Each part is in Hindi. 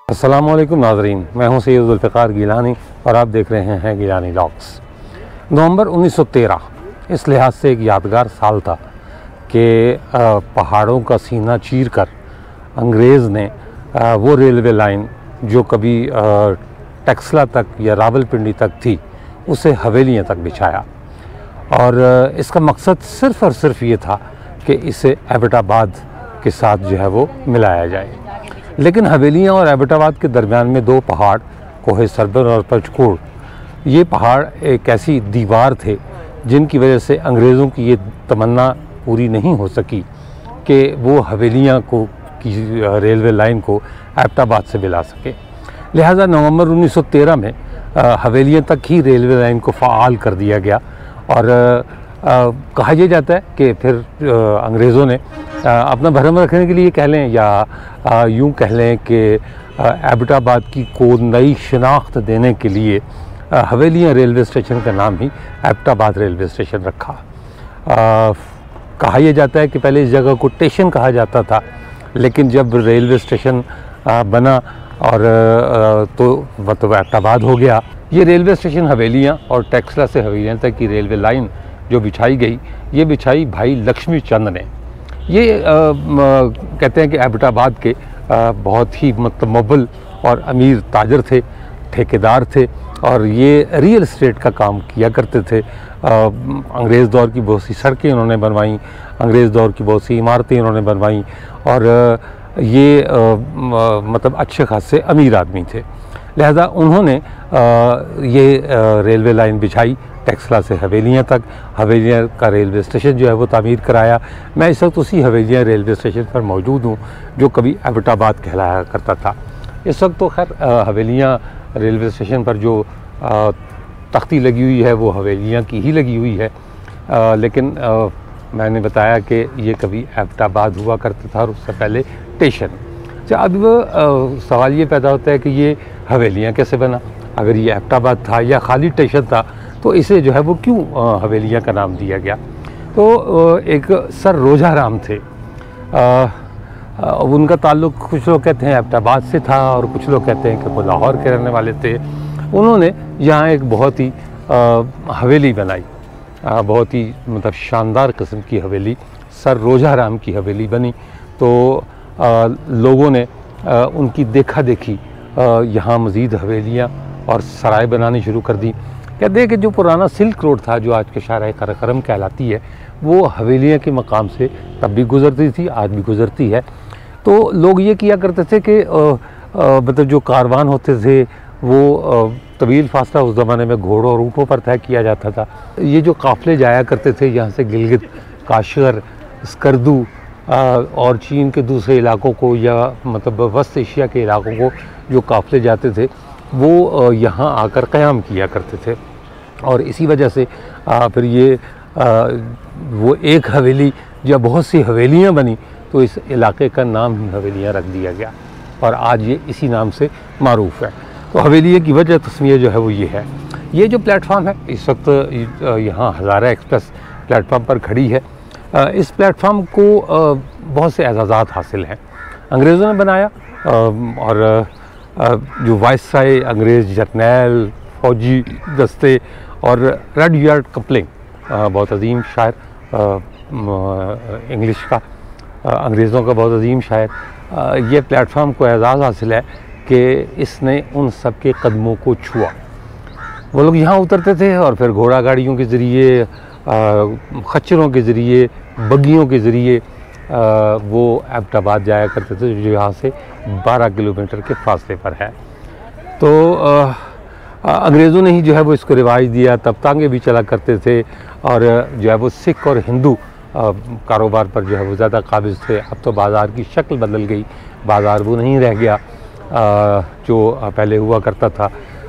अस्सलामुअलैकुम नाज़रीन, मैं हूं सैयद ज़ुल्फ़िकार गिलानी और आप देख रहे हैं गिलानी व्लॉग्स। नवंबर 1913 इस लिहाज से एक यादगार साल था कि पहाड़ों का सीना चीर कर अंग्रेज़ ने वो रेलवे लाइन जो कभी टक्सला तक या रावलपिंडी तक थी उसे हवेलियां तक बिछाया। और इसका मकसद सिर्फ़ और सिर्फ ये था कि इसे एबटाबाद के साथ जो है वो मिलाया जाए। लेकिन हवेलियां और एबटाबाद के दरमियान में दो पहाड़ कोहे सरबर और पंचकोट, ये पहाड़ एक ऐसी दीवार थे जिनकी वजह से अंग्रेज़ों की ये तमन्ना पूरी नहीं हो सकी कि वो हवेलियां को की रेलवे लाइन को एबटाबाद से मिला सके। लिहाजा नवंबर 1913 में हवेलियां तक ही रेलवे लाइन को फ़ाल कर दिया गया। और कहा यह जाता है कि फिर अंग्रेज़ों ने अपना भरम रखने के लिए कह लें या यूँ कह लें कि एबटाबाद की को नई शनाख्त देने के लिए हवेलियां रेलवे स्टेशन का नाम ही एबटाबाद रेलवे स्टेशन रखा। कहा यह जाता है कि पहले इस जगह को स्टेशन कहा जाता था, लेकिन जब रेलवे स्टेशन बना और तो मतलब एबटाबाद हो गया। ये रेलवे स्टेशन हवेलियां और टक्सला से हवेलियां तक की रेलवे लाइन जो बिछाई गई, ये बिछाई भाई लक्ष्मी चंद ने। ये कहते हैं कि एबटाबाद के बहुत ही मतमबल और अमीर ताजर थे, ठेकेदार थे और ये रियल एस्टेट का काम किया करते थे। अंग्रेज़ दौर की बहुत सी सड़कें उन्होंने बनवाई, अंग्रेज़ दौर की बहुत सी इमारतें उन्होंने बनवाई और ये मतलब अच्छे खासे अमीर आदमी थे। लिहाजा उन्होंने ये रेलवे लाइन बिछाई टक्सला से हवेलियां तक। हवेलियां का रेलवे स्टेशन जो है वो तामीर कराया। मैं इस वक्त उसी हवेलियां रेलवे स्टेशन पर मौजूद हूँ जो कभी एबटाबाद कहलाया करता था। इस वक्त तो खैर हवेलियां रेलवे स्टेशन पर जो तख्ती लगी हुई है वो हवेलियां की ही लगी हुई है, लेकिन मैंने बताया कि ये कभी एबटाबाद हुआ करता था और उससे पहले स्टेशन। अच्छा, अब सवाल ये पैदा होता है कि ये हवेलियां कैसे बना? अगर ये एबटाबाद था या खाली स्टेशन था तो इसे जो है वो क्यों हवेलियां का नाम दिया गया? तो एक सर रोजा राम थे, उनका ताल्लुक़ कुछ लोग कहते हैं एबटाबाद से था और कुछ लोग कहते हैं कि वो लाहौर के रहने वाले थे। उन्होंने यहाँ एक बहुत ही हवेली बनाई, बहुत ही मतलब शानदार किस्म की हवेली, सर रोजा राम की हवेली बनी। तो लोगों ने उनकी देखा देखी यहाँ मज़ीद हवेलियाँ और सराय बनानी शुरू कर दी। कहते हैं कि जो पुराना सिल्क रोड था, जो आज के शाहराह कराकरम कहलाती है, वो हवेलियाँ के मकाम से तब भी गुज़रती थी, आज भी गुज़रती है। तो लोग ये किया करते थे कि मतलब जो कारवान होते थे वो तवील फासला उस ज़माने में घोड़ों और ऊँटों पर तय किया जाता था। ये जो काफ़िले जाया करते थे यहाँ से गिलगित, काशगर, स्कर्दू और चीन के दूसरे इलाकों को या मतलब वस्त एशिया के इलाकों को जो काफ़िले जाते थे वो यहाँ आकर क़याम किया करते थे। और इसी वजह से फिर ये वो एक हवेली या बहुत सी हवेलियाँ बनी तो इस इलाके का नाम ही हवेलियाँ रख दिया गया और आज ये इसी नाम से मारूफ़ है। तो हवेलियाँ की वजह तस्मीर जो है वो ये है। ये जो प्लेटफॉर्म है इस वक्त यहाँ हज़ारा एक्सप्रेस प्लेटफॉर्म पर खड़ी है। इस प्लेटफॉर्म को बहुत से एजाज़ात हासिल हैं। अंग्रेज़ों ने बनाया और जो वाइसराय, अंग्रेज़ जर्नैल, फ़ौजी दस्ते और रडयार्ड कपलिंग, बहुत अजीम शायर इंग्लिश का, अंग्रेज़ों का बहुत अजीम शायर, ये प्लेटफॉर्म को एजाज़ हासिल है कि इसने उन सब के कदमों को छुआ। वो लोग यहाँ उतरते थे और फिर घोड़ा गाड़ियों के ज़रिए, खच्चरों के ज़रिए, बग्गियों के ज़रिए वो एबटाबाद जाया करते थे जो यहाँ से 12 किलोमीटर के फासले पर है। तो अंग्रेज़ों ने ही जो है वो इसको रिवाज दिया। तब तांगे भी चला करते थे और जो है वो सिख और हिंदू कारोबार पर जो है वो ज़्यादा काबिज़ थे। अब तो बाज़ार की शक्ल बदल गई, बाज़ार वो नहीं रह गया जो पहले हुआ करता था।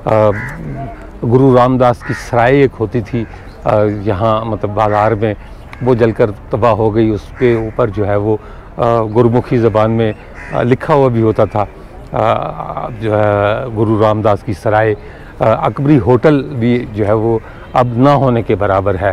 गुरु रामदास की सराय एक होती थी यहाँ मतलब बाज़ार में, वो जलकर तबाह हो गई। उसके ऊपर जो है वो गुरमुखी ज़बान में लिखा हुआ भी होता था जो है गुरु रामदास की सराय। अकबरी होटल भी जो है वो अब ना होने के बराबर है।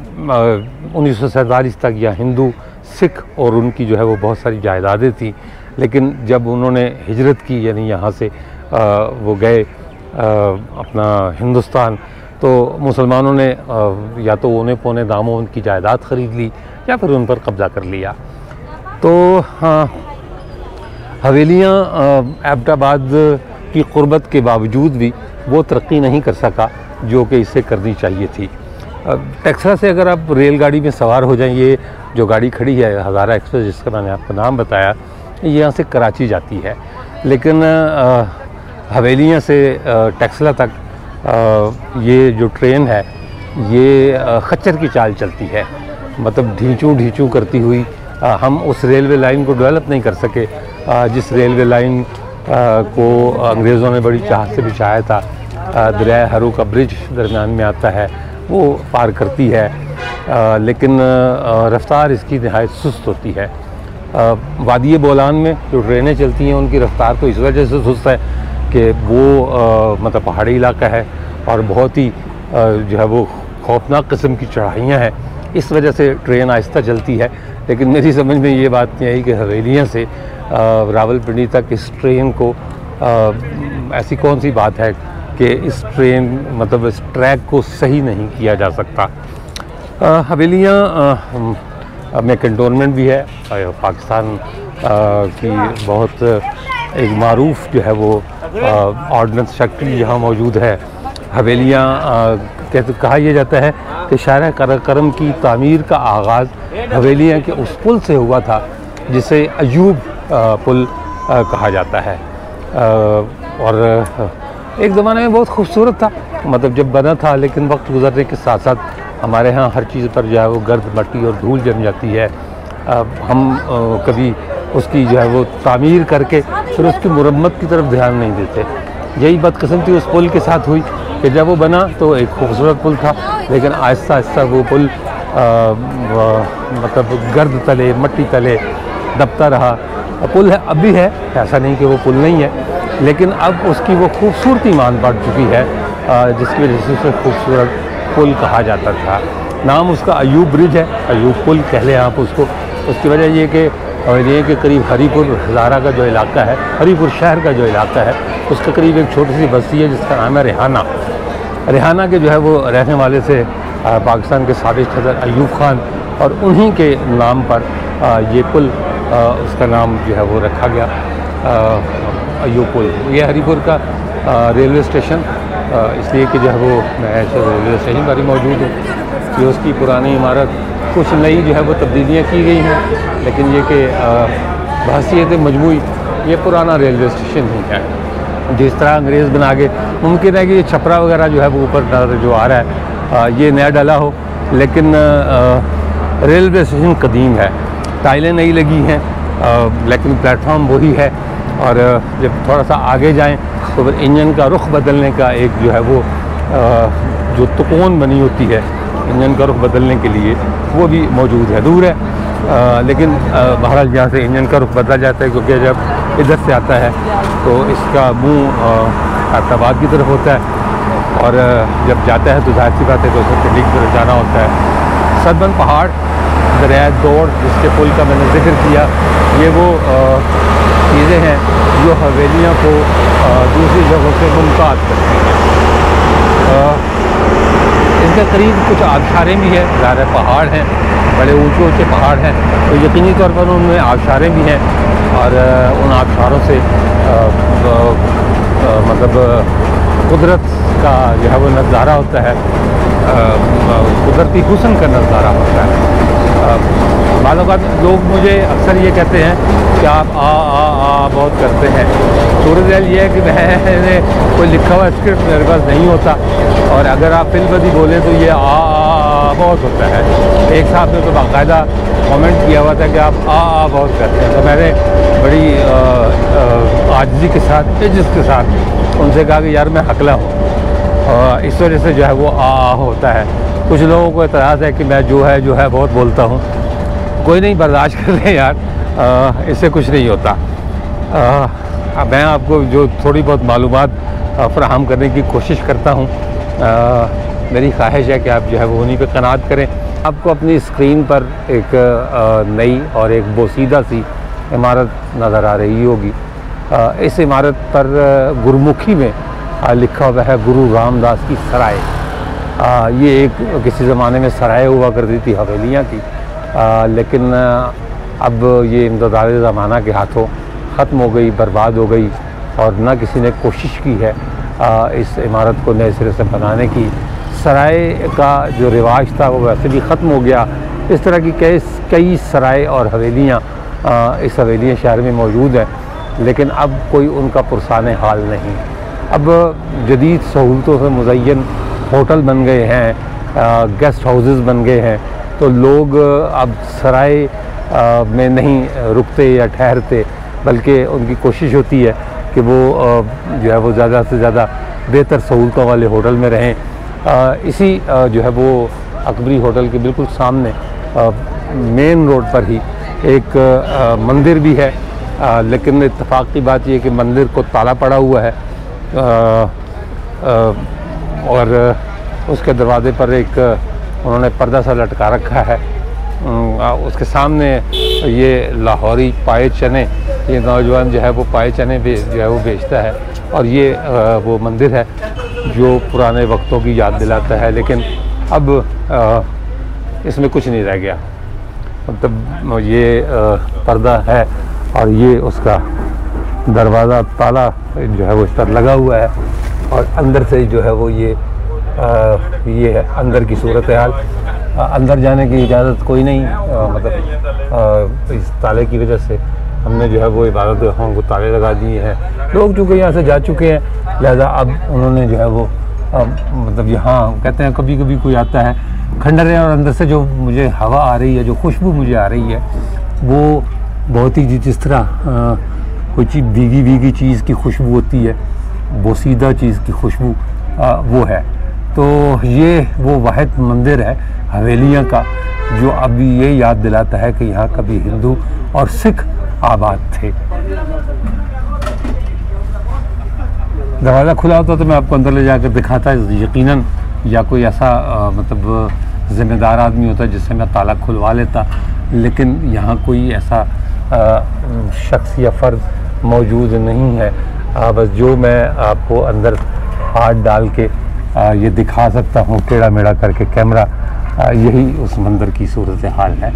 1947 तक यहाँ हिंदू, सिख और उनकी जो है वो बहुत सारी जायदादें थी, लेकिन जब उन्होंने हिजरत की, यानी यहाँ से वो गए अपना हिंदुस्तान, तो मुसलमानों ने या तो औने पौने दामों उनकी जायदाद ख़रीद ली या फिर उन पर कब्ज़ा कर लिया। तो हवेलियाँ एबटाबाद की क़ुर्बत के बावजूद भी वो तरक्की नहीं कर सका जो कि इसे करनी चाहिए थी। टेक्सला से अगर आप रेलगाड़ी में सवार हो जाएं, ये जो गाड़ी खड़ी है हज़ारा एक्सप्रेस जिसका मैंने आपको नाम बताया, ये यहाँ से कराची जाती है, लेकिन हवेलियाँ से टेक्सला तक ये जो ट्रेन है ये खच्चर की चाल चलती है, मतलब ढींचू करती हुई। हम उस रेलवे लाइन को डेवलप नहीं कर सके जिस रेलवे लाइन को अंग्रेज़ों ने बड़ी चाहत से बिछाया था। दरिया हरू का ब्रिज दरमियान में आता है, वो पार करती है, लेकिन रफ़्तार इसकी नहायत सुस्त होती है। वादी बोलान में जो ट्रेनें चलती हैं उनकी रफ़्तार तो इस वजह से सुस्त है कि वो मतलब पहाड़ी इलाका है और बहुत ही जो है वो खौफनाक किस्म की चढ़ाइयाँ हैं, इस वजह से ट्रेन आहिस्ता चलती है। लेकिन मेरी समझ में ये बात नहीं आई कि हवेलियाँ से रावलपिंडी तक इस ट्रेन को ऐसी कौन सी बात है कि इस ट्रेन मतलब इस ट्रैक को सही नहीं किया जा सकता। हवेलियाँ में कंटोनमेंट भी है, पाकिस्तान की बहुत एक मारूफ जो है वो ऑर्डिनेंस फैक्ट्री यहाँ मौजूद है। हवेलियाँ कहा यह जाता है कि शाहरा करम की तामीर का आगाज़ हवेलियाँ के उस पुल से हुआ था जिसे अयूब पुल कहा जाता है, और एक ज़माने में बहुत खूबसूरत था, मतलब जब बना था, लेकिन वक्त गुजरने के साथ साथ हमारे यहाँ हर चीज़ पर जो है वो गर्द मट्टी और धूल जम जाती है। हम कभी उसकी जो है वो तामीर करके फिर उसकी मुरम्मत की तरफ ध्यान नहीं देते। यही बदकिस्मती उस पुल के साथ हुई कि जब वो बना तो एक खूबसूरत पुल था, लेकिन आहिस्ता आहिस्ता वो पुल मतलब गर्द तले मट्टी तले दबता रहा। पुल है अब भी है, ऐसा नहीं कि वो पुल नहीं है, लेकिन अब उसकी वो खूबसूरती मान बढ़ चुकी है जिसकी वजह से उसे खूबसूरत पुल कहा जाता था। नाम उसका अयूब ब्रिज है, अयूब पुल कह लें आप उसको। उसकी वजह ये कि ये के करीब हरीपुर हज़ारा का जो इलाका है, हरीपुर शहर का जो इलाका है, उसके करीब एक छोटी सी बस्ती है जिसका नाम है रेहाना। रेहाना के जो है वो रहने वाले से पाकिस्तान के साबिक़ सदर अयूब ख़ान, और उन्हीं के नाम पर ये पुल उसका नाम जो है वो रखा गया, अयूब पुल। ये हरीपुर का रेलवे स्टेशन इसलिए कि जो है वो मैं रेलवे स्टेशन पर ही मौजूद हूँ कि उसकी पुरानी इमारत कुछ नई जो है वो तब्दीलियाँ की गई हैं, लेकिन ये कि बहसीत मजमूई ये पुराना रेलवे स्टेशन ही है। जिस तरह अंग्रेज़ बना के, मुमकिन है कि ये छपरा वगैरह जो है वो ऊपर जो आ रहा है ये नया डला हो, लेकिन रेलवे स्टेशन कदीम है, टाइलें नहीं लगी हैं, लेकिन प्लेटफॉर्म वही है। और जब थोड़ा सा आगे जाएं तो फिर इंजन का रुख बदलने का एक जो है वो जो तुकोन बनी होती है इंजन का रुख बदलने के लिए, वो भी मौजूद है। दूर है लेकिन बहरहाल यहाँ से इंजन का रुख बदला जाता है, क्योंकि जब इधर से आता है तो इसका मुँह एबटाबाद की तरफ होता है, और जब जाता है तो जाहिर सी बात है तो उसे पिंडी की तरफ जाना होता है। सदबन पहाड़, दरिया दौड़ जिसके पुल का मैंने जिक्र किया, ये वो चीज़ें हैं जो हवेलियों को दूसरी जगहों से मुमताज़ करती हैं। इनके करीब कुछ आबशारें भी हैं, ज़्यादा पहाड़ हैं, बड़े ऊंचे ऊंचे पहाड़ हैं, तो यकीनी तौर पर उनमें आबशारें भी हैं, और उन आबशारों से मतलब कुदरत का जो है वो नज़ारा होता है, कुदरती हुस्न का नज़ारा होता है। बालों का लोग मुझे अक्सर ये कहते हैं कि आप आ बहुत करते हैं। सूरत हाल ये है कि मैंने कोई लिखा हुआ स्क्रिप्ट मेरे पास नहीं होता, और अगर आप फिल्मबदी बोलें तो ये आ बहुत होता है। एक साहब ने तो बाकायदा कमेंट किया हुआ था कि आप आ बहुत करते हैं, तो मैंने बड़ी आजिज़ी के साथ, इज्जत के साथ उनसे कहा कि यार मैं हकला हूँ, और इस वजह से जो है वो आ होता है। कुछ लोगों को एतराज़ है कि मैं जो है बहुत बोलता हूँ। कोई नहीं, बर्दाश्त कर लें यार, इससे कुछ नहीं होता। मैं आपको जो थोड़ी बहुत मालूमात फ़राहम करने की कोशिश करता हूँ, मेरी ख्वाहिश है कि आप जो है वो उन्हीं पे कनात करें। आपको अपनी स्क्रीन पर एक नई और एक बोसीदा सी इमारत नज़र आ रही होगी। इस इमारत पर गुरमुखी में लिखा हुआ है गुरु रामदास की सराय। ये एक किसी ज़माने में सराय हुआ करती थी हवेलियाँ की, लेकिन अब ये इम्तिदाद ज़माना के हाथों ख़त्म हो गई, बर्बाद हो गई, और ना किसी ने कोशिश की है इस इमारत को नए सिरे से बनाने की। सराय का जो रिवाज था वो वैसे भी ख़त्म हो गया। इस तरह की कई सराय और हवेलियाँ इस हवेलियाँ शहर में मौजूद हैं, लेकिन अब कोई उनका पुरसान हाल नहीं। अब जदीद सहूलतों से मुज़य्यन होटल बन गए हैं, गेस्ट हाउसेस बन गए हैं, तो लोग अब सराय में नहीं रुकते या ठहरते, बल्कि उनकी कोशिश होती है कि वो जो है वो ज़्यादा से ज़्यादा बेहतर सहूलतों वाले होटल में रहें। इसी जो है वो अकबरी होटल के बिल्कुल सामने मेन रोड पर ही एक मंदिर भी है, लेकिन इत्तेफाक की बात यह कि मंदिर को ताला पड़ा हुआ है, और उसके दरवाज़े पर एक उन्होंने पर्दा सा लटका रखा है। उसके सामने ये लाहौरी पाए चने, ये नौजवान जो है वो पाए चने जो है वो बेचता है, और ये वो मंदिर है जो पुराने वक्तों की याद दिलाता है। लेकिन अब इसमें कुछ नहीं रह गया, मतलब ये पर्दा है और ये उसका दरवाज़ा ताला जो है वो इस पर लगा हुआ है, और अंदर से जो है वो ये है अंदर की सूरत हाल। अंदर जाने की इजाज़त कोई नहीं, मतलब इस ताले की वजह से हमने जो है वो इबादत गाहों को ताले लगा दिए हैं। लोग चूँकि यहाँ से जा चुके हैं, लिहाजा अब उन्होंने जो है वो मतलब यहाँ कहते हैं कभी कभी कोई आता है खंडर है, और अंदर से जो मुझे हवा आ रही है, जो खुशबू मुझे आ रही है, वो बहुत ही जिस तरह कोई चीज़ भीगी चीज़ की खुशबू होती है, बोसीदा चीज़ की खुशबू वो है। तो ये वो वाहिद मंदिर है हवेलियाँ का जो अभी ये याद दिलाता है कि यहाँ कभी हिंदू और सिख आबाद थे। दरवाज़ा खुला होता तो मैं आपको अंदर ले जाकर दिखाता, यकीनन, या कोई ऐसा मतलब ज़िम्मेदार आदमी होता जिससे मैं ताला खुलवा लेता, लेकिन यहाँ कोई ऐसा शख्स या फ़र्द मौजूद नहीं है। बस जो मैं आपको अंदर हाथ डाल के ये दिखा सकता हूँ टेढ़ा मेढ़ा करके कैमरा, यही उस मंदिर की सूरत हाल है।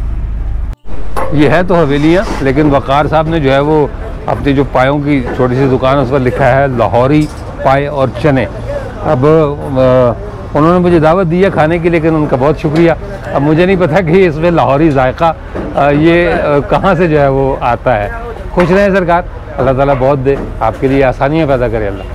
ये है तो हवेलियाँ, लेकिन वक़ार साहब ने जो है वो अपनी जो पायों की छोटी सी दुकान उस पर लिखा है लाहौरी पाए और चने। अब उन्होंने मुझे दावत दी है खाने की, लेकिन उनका बहुत शुक्रिया। अब मुझे नहीं पता कि इसमें लाहौरी जायका ये कहाँ से जो है वो आता है। खुश रहें सरकार, अल्लाह ताला बहुत दे, आपके लिए आसानियाँ पैदा करे अल्लाह।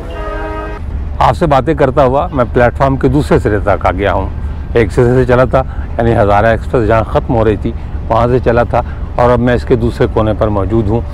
आपसे बातें करता हुआ मैं प्लेटफॉर्म के दूसरे सिरे तक आ गया हूँ। एक सिरे से चला था, यानी हज़ारा एक्सप्रेस जहाँ ख़त्म हो रही थी वहाँ से चला था, और अब मैं इसके दूसरे कोने पर मौजूद हूँ।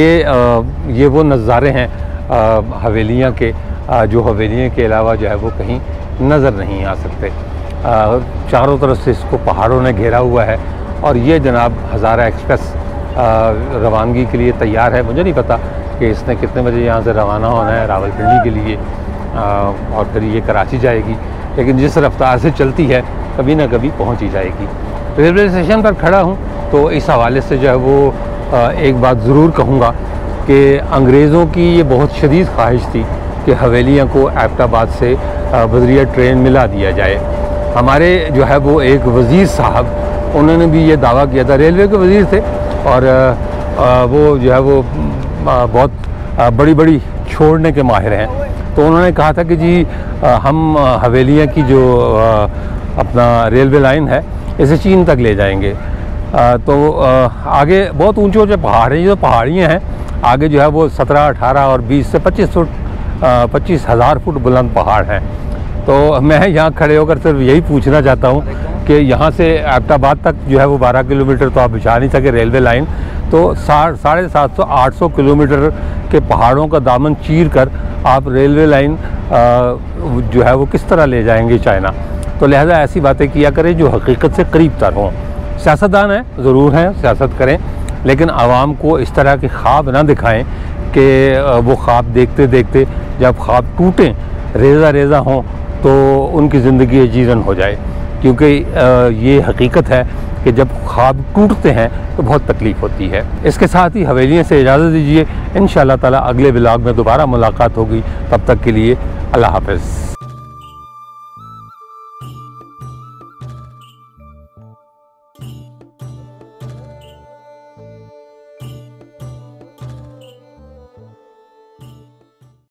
ये वो नज़ारे हैं हवेलियाँ के, जो हवेलियाँ के अलावा जो है वो कहीं नज़र नहीं आ सकते। चारों तरफ से इसको पहाड़ों ने घेरा हुआ है, और ये जनाब हज़ारा एक्सप्रेस रवानगी के लिए तैयार है। मुझे नहीं पता कि इसने कितने बजे यहाँ से रवाना होना है रावलपिंडी के लिए, और फिर ये कराची जाएगी, लेकिन जिस रफ्तार से चलती है कभी ना कभी पहुँच ही जाएगी। रेलवे स्टेशन पर खड़ा हूँ, तो इस हवाले से जो है वो एक बात ज़रूर कहूँगा कि अंग्रेज़ों की ये बहुत शदीद ख्वाहिश थी कि हवेलियाँ को एबटाबाद से बज़रिया ट्रेन मिला दिया जाए। हमारे जो है वो एक वज़ीर साहब, उन्होंने भी ये दावा किया था, रेलवे के वज़ीर थे, और वो जो है वो बहुत बड़ी छोड़ने के माहिर हैं। तो उन्होंने कहा था कि जी हम हवेलियाँ की जो अपना रेलवे लाइन है इसे चीन तक ले जाएंगे। तो आगे बहुत ऊंचे ऊंचे पहाड़ हैं, ये जो पहाड़ियाँ हैं आगे जो है वो 17, 18 और 20 से 25,000 फुट बुलंद पहाड़ हैं। तो मैं यहाँ खड़े होकर सिर्फ यही पूछना चाहता हूँ कि यहाँ से एबटाबाद तक जो है वो 12 किलोमीटर तो आप बिछा नहीं सके रेलवे लाइन, तो 750-800 किलोमीटर के पहाड़ों का दामन चीर कर आप रेलवे लाइन जो है वो किस तरह ले जाएंगे चाइना। तो लिहाजा ऐसी बातें किया करें जो हकीकत से करीब तर हों। सियासतदान हैं, ज़रूर हैं, सियासत करें, लेकिन आवाम को इस तरह के ख्वाब ना दिखाएं कि वो ख्वाब देखते देखते जब ख्वाब टूटें, रेज़ा हों, तो उनकी ज़िंदगी जीरन हो जाए। क्योंकि ये हकीकत है कि जब ख्वाब टूटते हैं तो बहुत तकलीफ़ होती है। इसके साथ ही हवेलियों से इजाज़त दीजिए। इंशाअल्लाह ताला अगले व्लॉग में दोबारा मुलाकात होगी। तब तक के लिए अल्लाह हाफ़िज़।